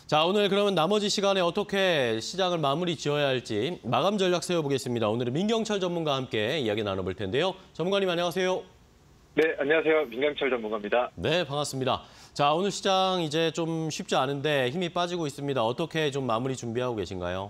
자, 오늘 그러면 나머지 시간에 어떻게 시장을 마무리 지어야 할지 마감 전략 세워보겠습니다. 오늘은 민경철 전문가와 함께 이야기 나눠볼 텐데요. 전문가님 안녕하세요. 네, 안녕하세요. 민경철 전문가입니다. 네, 반갑습니다. 자, 오늘 시장 이제 좀 쉽지 않은데 힘이 빠지고 있습니다. 어떻게 좀 마무리 준비하고 계신가요?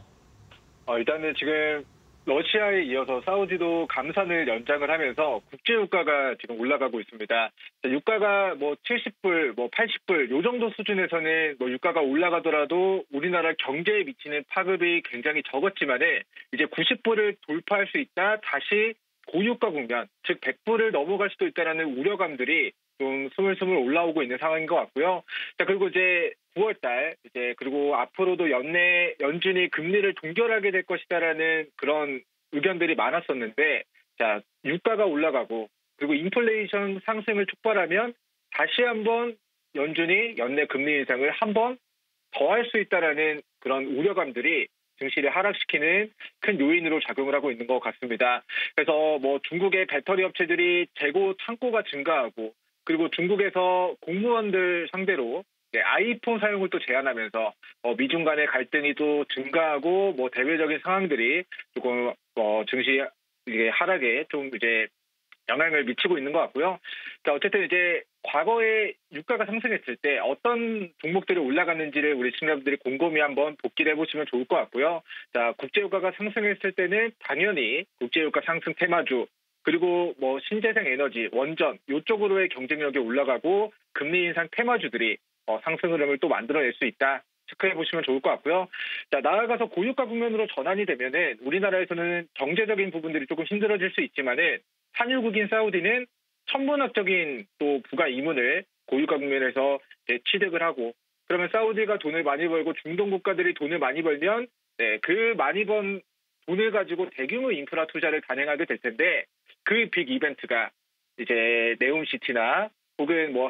일단은 지금 러시아에 이어서 사우디도 감산을 연장을 하면서 국제유가가 지금 올라가고 있습니다. 유가가 뭐 70불, 뭐 80불 요 정도 수준에서는 뭐 유가가 올라가더라도 우리나라 경제에 미치는 파급이 굉장히 적었지만은 이제 90불을 돌파할 수 있다. 다시 고유가 국면, 즉 100불을 넘어갈 수도 있다라는 우려감들이 좀 스물스물 올라오고 있는 상황인 것 같고요. 자, 그리고 이제 9월 달, 그리고 앞으로도 연준이 금리를 동결하게 될 것이다라는 그런 의견들이 많았었는데, 자, 유가가 올라가고, 그리고 인플레이션 상승을 촉발하면 다시 한번 연준이 연내 금리 인상을 한 번 더 할 수 있다라는 그런 우려감들이 증시를 하락시키는 큰 요인으로 작용을 하고 있는 것 같습니다. 그래서 뭐 중국의 배터리 업체들이 재고 창고가 증가하고, 그리고 중국에서 공무원들 상대로 아이폰 사용을 또 제한하면서 미중 간의 갈등이 또 증가하고 뭐 대외적인 상황들이 조금 증시 하락에 좀 이제 영향을 미치고 있는 것 같고요. 자, 어쨌든 이제 과거에 유가가 상승했을 때 어떤 종목들이 올라갔는지를 우리 시청자분들이 곰곰이 한번 복기를 해보시면 좋을 것 같고요. 자, 국제유가가 상승했을 때는 당연히 국제유가 상승 테마주, 그리고 뭐 신재생 에너지, 원전 이쪽으로의 경쟁력이 올라가고 금리 인상 테마주들이 상승 흐름을 또 만들어낼 수 있다. 체크해 보시면 좋을 것 같고요. 자, 나아가서 고유가 국면으로 전환이 되면은 우리나라에서는 경제적인 부분들이 조금 힘들어질 수 있지만은 산유국인 사우디는 천문학적인 또 부가 이문을 고유가 국면에서 취득을 하고, 그러면 사우디가 돈을 많이 벌고 중동 국가들이 돈을 많이 벌면 그 많이 번 돈을 가지고 대규모 인프라 투자를 단행하게 될 텐데, 그 빅 이벤트가 이제 네옴시티나 혹은 뭐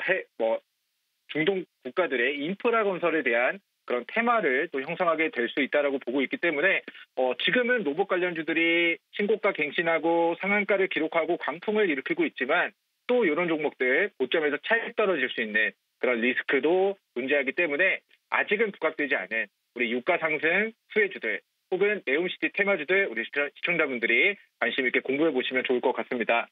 중동 국가들의 인프라 건설에 대한 그런 테마를 또 형성하게 될 수 있다라고 보고 있기 때문에 지금은 로봇 관련주들이 신고가 갱신하고 상한가를 기록하고 광풍을 일으키고 있지만, 또 이런 종목들 고점에서 차익 떨어질 수 있는 그런 리스크도 존재하기 때문에 아직은 부각되지 않은 우리 유가 상승 수혜주들 혹은 네옴시티 테마주들 우리 시청자분들이 관심 있게 공부해 보시면 좋을 것 같습니다.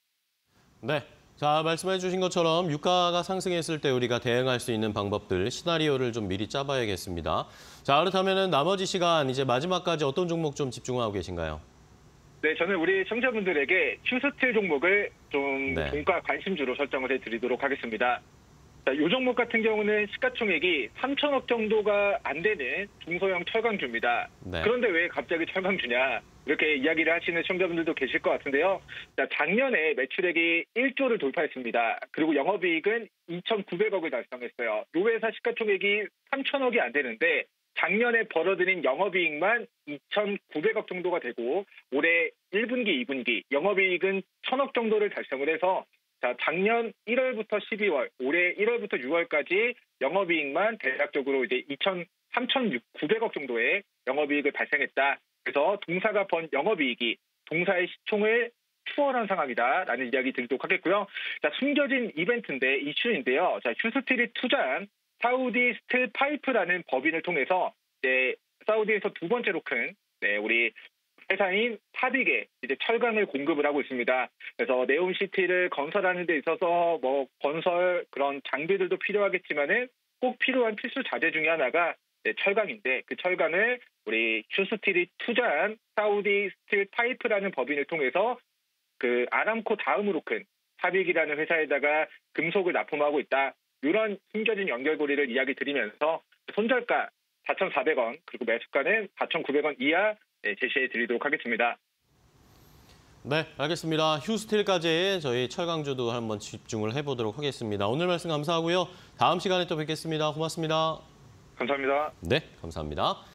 네. 자, 말씀해 주신 것처럼 유가가 상승했을 때 우리가 대응할 수 있는 방법들, 시나리오를 좀 미리 짜봐야겠습니다. 자, 그렇다면 나머지 시간 이제 마지막까지 어떤 종목 좀 집중하고 계신가요? 네, 저는 우리 청자분들에게 휴스틸 종목을 좀 종가 관심주로 설정을 해드리도록 하겠습니다. 자, 이 종목 같은 경우는 시가총액이 3천억 정도가 안 되는 중소형 철강주입니다. 네. 그런데 왜 갑자기 철강주냐, 이렇게 이야기를 하시는 시청자분들도 계실 것 같은데요. 자, 작년에 매출액이 1조를 돌파했습니다. 그리고 영업이익은 2,900억을 달성했어요. 이 회사 시가총액이 3천억이 안 되는데 작년에 벌어들인 영업이익만 2,900억 정도가 되고, 올해 1분기, 2분기 영업이익은 1,000억 정도를 달성을 해서, 자, 작년 1월부터 12월, 올해 1월부터 6월까지 영업이익만 대략적으로 이제 3,900억 정도의 영업이익을 발생했다. 그래서 동사가 번 영업이익이 동사의 시총을 추월한 상황이다라는 이야기 드리도록 하겠고요. 자, 숨겨진 이벤트인데 이슈인데요. 자, 휴스틸이 투자한 사우디 스틸 파이프라는 법인을 통해서 사우디에서 두 번째로 큰 우리 회사인 파빅에 이제 철강을 공급을 하고 있습니다. 그래서 네옴시티를 건설하는 데 있어서 뭐 건설 그런 장비들도 필요하겠지만은 꼭 필요한 필수 자재 중에 하나가 철강인데, 그 철강을 우리 휴스틸이 투자한 사우디 스틸 파이프라는 법인을 통해서 그 아람코 다음으로 큰 파빅이라는 회사에다가 금속을 납품하고 있다. 이런 숨겨진 연결고리를 이야기 드리면서 손절가 4,400원, 그리고 매수가는 4,900원 이하 제시해 드리도록 하겠습니다. 네, 알겠습니다. 휴스틸까지 저희 철강주도 한번 집중을 해보도록 하겠습니다. 오늘 말씀 감사하고요. 다음 시간에 또 뵙겠습니다. 고맙습니다. 감사합니다. 네, 감사합니다.